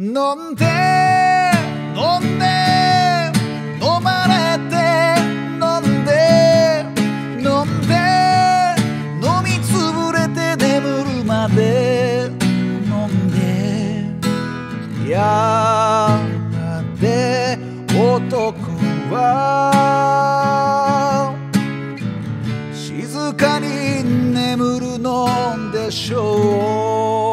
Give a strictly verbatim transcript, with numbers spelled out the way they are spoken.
飲んで飲んで飲まれて飲んで飲んで飲みつぶれて眠るまで飲んでやがて男は静かに眠るのでしょう。